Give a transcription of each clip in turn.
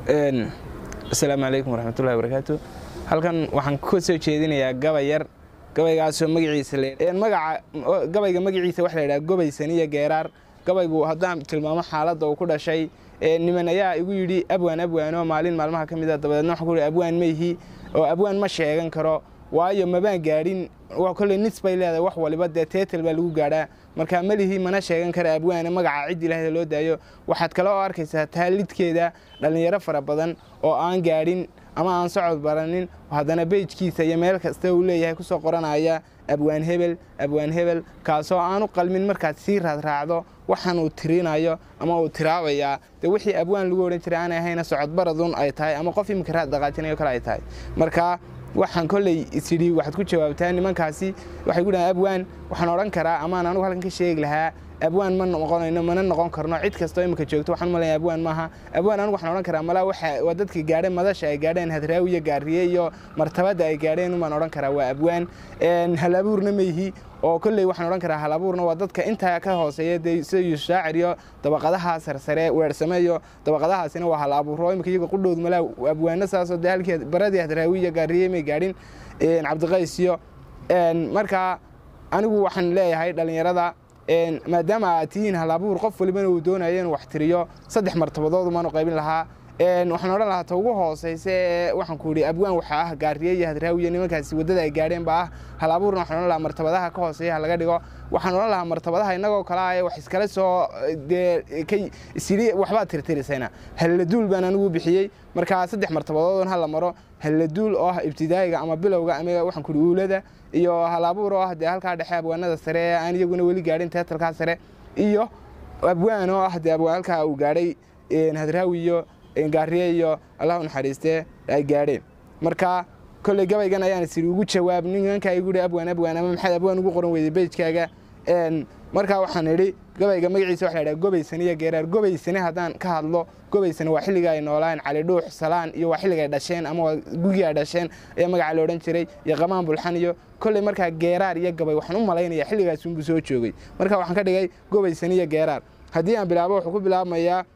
السلام عليكم ورحمة الله وبركاته. halkan waxaan ku soo jeedinayaa gabayar gabaygaas oo magaciisa gabayga magaciisa waxa la yiraahdaa gobaysaniya geeraar gabaygu haddaan tilmaamo xaaladda uu ku dhashay niman ayaa igu yiri abwaano maalin maalmaha kamid ah dabadeedna waxa ku yiri abwaan meehi oo abwaan ma sheegan karo waayo ma baan gaadhin waa kulli nisbay leedahay wax waliba teetel baa lagu gaadhaa marka malihi mana sheegan kara abwaan magaca cid ilaahay loo daayo waxaad kale oo arkaysaa taalidkeeda dhalinyaro fara badan oo aan gaadhin ama aan socod baranin hadana page-kiisa iyo meel kasta uu leeyahay ku soo qoranaya abwaan hebel kaasoo aanu qalmin markaad sii raacdo waxaan uu tirinayo ama uu tiraabaya wixii abwaan lagu oran jiray aan ahayna socod baradun ay tahay ama qof imka raad dhaqaajinayo kala ay tahay marka waxaan kulay isiri waxaad ku jawaabtaan nimankaasi waxay ku dhahay abwaan waxaan oran karaa ama aan anigu halkan ka sheegi lahaa abwaan ma noqon karno cid kasto imka joogto waxaan maleeyaa abwaan maaha abwaan anigu waxaan oran karaa mala waxa dadka gaadhay madasha ay gaadheen hadraawiya gaariye iyo martabada ay gaadheen uma oran karaa waa abwaan halabuurna meehi oo kulay waxaan oran karaa halabuurna waa dadka inta ka hooseeya sida shaacir iyo dabaqadaha sarsare weersameeyo dabaqadahaasina waa halabuuro imka iyaga qudhood mala abwaana saasoo daalkeed baradii hadraawiya gaariye ma gaadhin cabdiqays iyo marka anigu waxaan leeyahay dhalinyarada maadaama aatiin halabuur qof walibana uu doonayo inuu wax tiriyo saddex martabadood ma qaybin lahaa waxaan oran lahaa ta ugu hooseysa waxaan ku yiri abwaan waxa ah gaariye iyo hadraawiye nimankaasi wadada ay gaadheen baa halabuurna waxaan oran lahaa martabadaha ka hooseeya laga dhigo waxaan oran lahaa martabadaha inagoo kala ah wax iskala soo isiri waxba tirtirisayna haladuul baan anigu bixiyay marka saddex martabadood hal la maro haladuul oo ibtidaayiga ama bilowga ama waxaan ku yiri uulada iyo halabuur oo ah halka dhexe abwaanada sare aan iyaguna wali gaadhin teetalka sare iyo abwaan oo ah halka uu gaadhay hadraawiyo gaariye iyo Allah u naxariistay ay gaadheen marka kulli gabaygan ayaan sii ugu jawaab ninka ay guri abwaan ama maxay abwaan ugu qoran weeyay page-kaaga marka waxaan iri gabayga magaciisa waxa la yiraahdaa gobaysaniya geeraar gobaysani hadaan ka hadlo gobaysani waa xilliga ay noolaan cali dhuux salaan iyo waa xilliga ay dhasheen ama gugi ay dhasheen ee magaca la oran jiray iyo qamaan bulxan iyo kulli marka geeraar iyo gabay waxaan u maleynayaa xilligaas uu soo joogay marka waxaan ka dhigay gobaysaniya geeraar hadii aan bilaabo wuxuu ku bilaabmayaa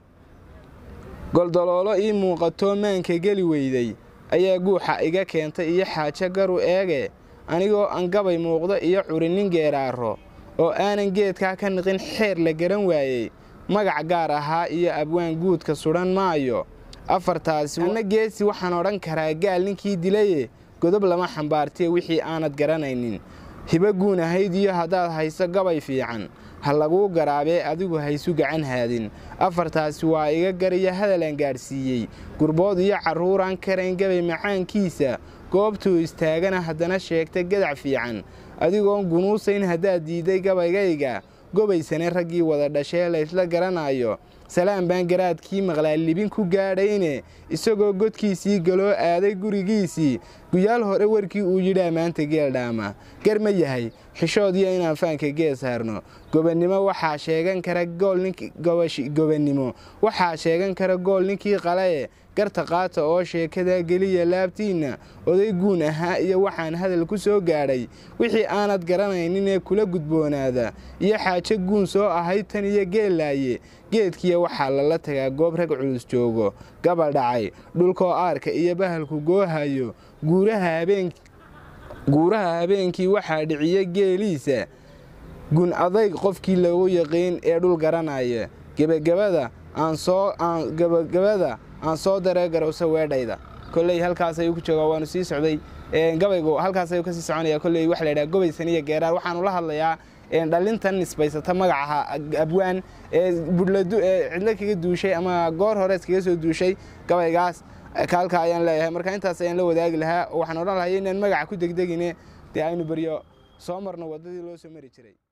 goldoloolo ii muuqato maanka gali weyday ayaa guuxa iga keentay iyo xaajo garu eege anigoo aan gabay muuqdo iyo curinin geeraaro oo aanan geedka ka niqin xeer la garan waayay magac gaar ahaa iyo abwaan guudka suran maayo afartaasi wana geesi waxaan oran karaa gaal ninkii dilay godob lama xambaartay wixii aanad garanaynin hiba guun ahayd iyo hadaad hayso gabay fiican ha lagu garaabe adigu haysu gacan haadin afartaasi waa iga gariya hadalan gaarsiiyay gurbood iyo caruuraan karayn gabay macaankiisa goobtuu istaagana haddana sheegtay gadac fiican adigoon gunuusayn haddaad diiday gabaygayga gobaysane raggii wada dhashee la isla garanayo salaam baan garaadkii maqlaa libin ku gaadhayne isagoo godkiisii galoo aaday gurigiisii guyaal hore warkii uu yidhaa maanta geel dhaama gar ma yahay xishoodiyo inaan faanka gees saarno gobannimo waxaa sheegan kara gobannimo waxaa sheegan kara gool ninkii qalaye garta qaata oo sheekada geliya laabtiina oday guun ahaa iyo waxaan hadal ku soo gaadhay wixii aanad garanaynin ee kula gudboonaada iyo xaajo guun soo ahayd tan iyo geellaaye geedkiya waxaa lala tagaa goob rag culus joogo gabal dhacay dhulkoo aarka iyo bahalku goohayo guuraha habeenkii waxaa dhiciye geeliisa gun adayg qofkii lagu yaqiin ee dhul garanaya gabagabada aan soo daray garowsa weedhayda kulay halkaas ay ku joogaa waanu sii socday gabaygu halkaas ay ka sii soconaya kulay wax la yiraahdo gobaysaniya geeraar waxaan la hadlayaa dhalintan nisbaysata magaca abwaan budladu cidla kaga duushay ama goor hore iskaga soo duushay gabaygaas kaalka ayaan leeyahay marka intaas ayaan la wadaagi lahaa waxaan oran lahaa inaan magaca ku degdegine aynu bariyo soo marno wadadii loo soo mari jiray